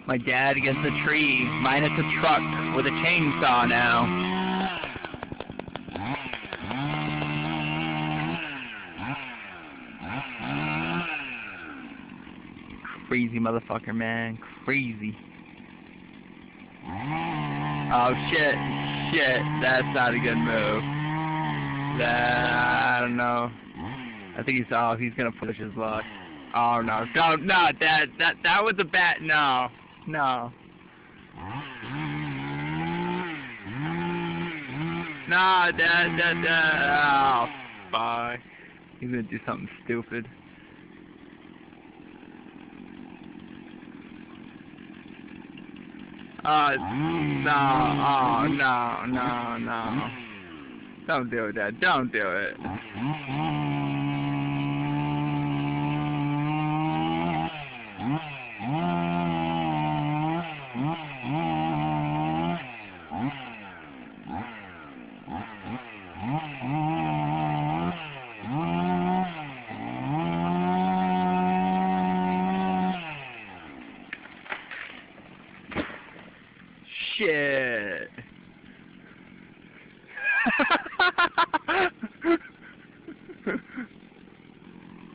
My dad against the tree, minus a truck with a chainsaw now. Crazy motherfucker, man. Crazy. Oh shit. Shit. That's not a good move. I don't know. I think he's gonna push his luck. Oh no. Don't, no, that was a bad, no. No. No, oh, fuck. He's gonna do something stupid. No, no. Don't do that, don't do it. Shit.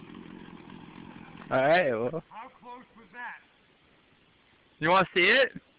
Alright, well. How close was that? You want to see it?